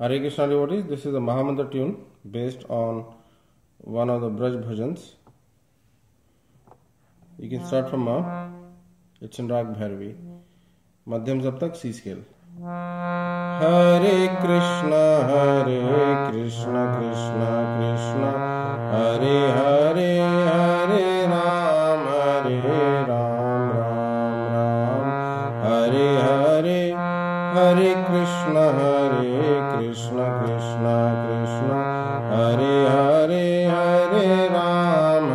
Hare Krishna devotees, this is a Mahamantra tune based on one of the Braj bhajans. You can start from Ma. It's in Rag Bhairavi. Madhyam Saptak, C scale. Hare Krishna, Krishna Krishna, Hare Hare, Hare Ram, Ram Ram, Hare Hare, Hare Krishna, Krishna Krishna, Hare Hare, Hare Ram,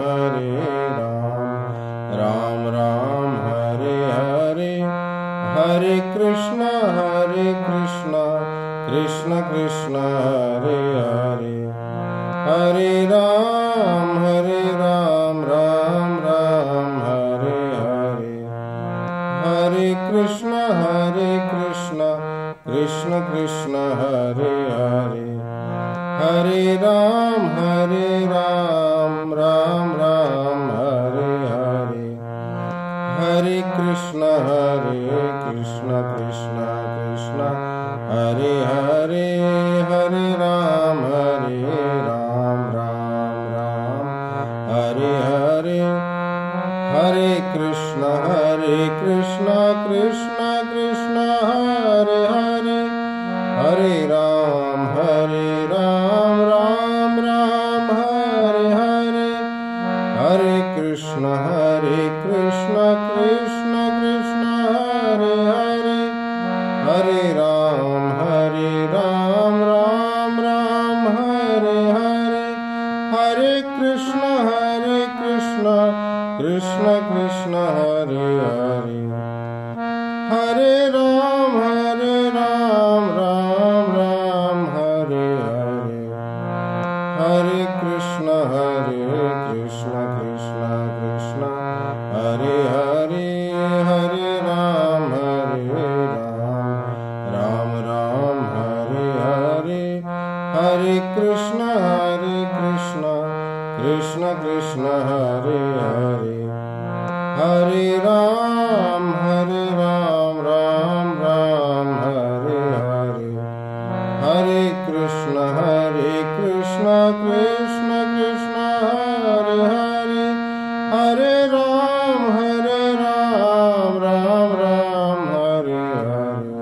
Ram Ram, Hare Hare, Hare Krishna, Krishna Krishna, Hare Hare, Hare Ram, Ram Ram, Hare Hare, Hare Krishna, Krishna Krishna, Hare Hare, Hare Ram, Ram Ram, Hare Hare, Hare Krishna, Krishna Krishna, Hare Hare, Hare Ram, Ram Ram, Hare Hare, Hare Krishna, Krishna Krishna, Hare Hare, Hare Ram, Ram Ram, Hare Hare, Hare Krishna, Krishna Krishna, Hare Hare, Hare Ram, Ram Ram, Hare Hare, Hare Krishna, Krishna Krishna, Hare Hare, Hare Ram, Ram Ram, Hare Hare, Hare Krishna, Krishna Krishna, Hare Hare, Hare Ram, Ram Ram, Hare Hare, Hare Krishna, Krishna Krishna, Hare Hare, Hare Ram, Ram Ram, Hare Hare, Hare Krishna, Krishna Krishna, Hare Hare, Hare Ram, Ram Ram, Hare Hare,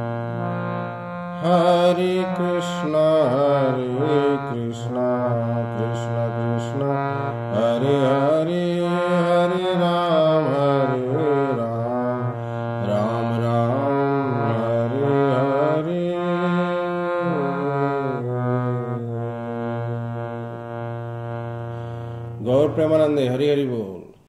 Hare Krishna, Krishna Krishna, Hare Hare, Hare Ram, Ram Ram, Hare Hare. गौर प्रेमानंदे हरि हरि बोल।